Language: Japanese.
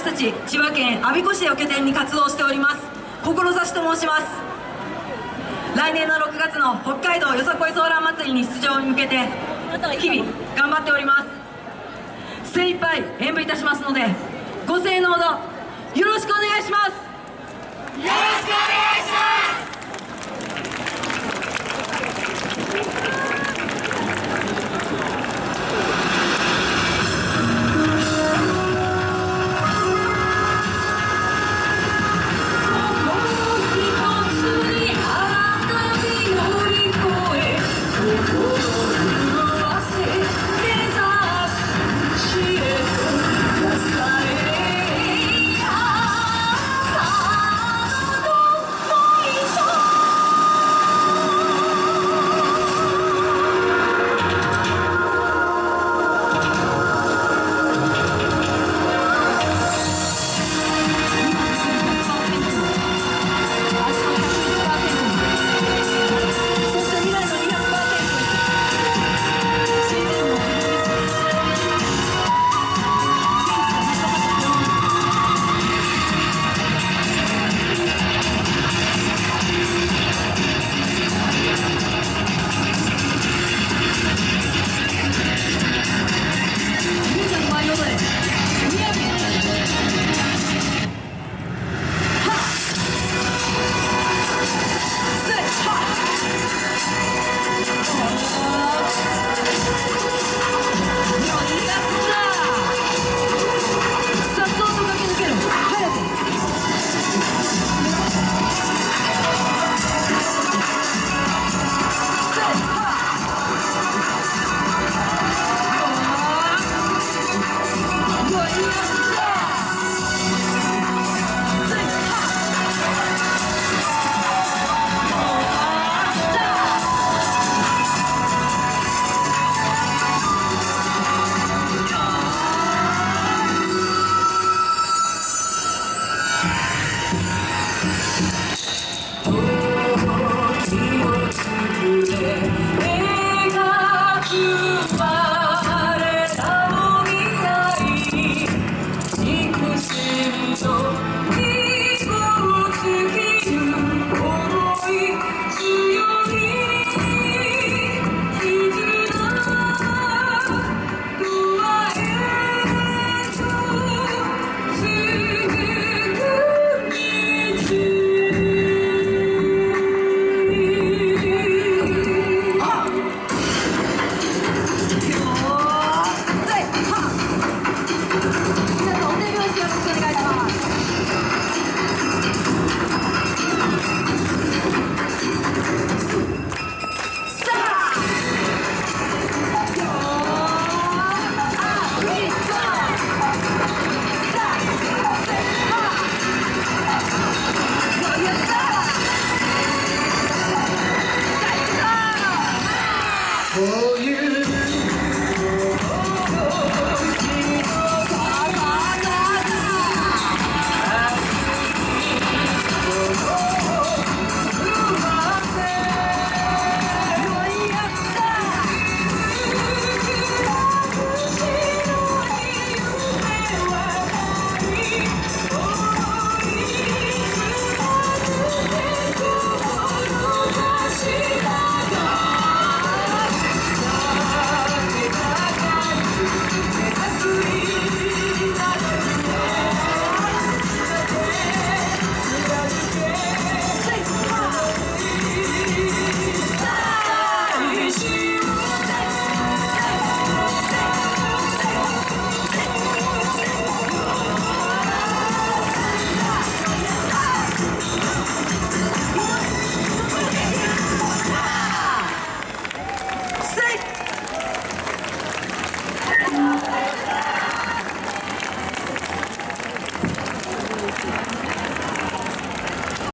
たち千葉県我孫子市を拠点に活動しております志と申します。来年の6月の北海道よさこいソーラン祭りに出場に向けて日々頑張っております。精一杯演舞いたしますのでご声援のほどよろしくお願いします。 よろしくお願いします。 Yeah.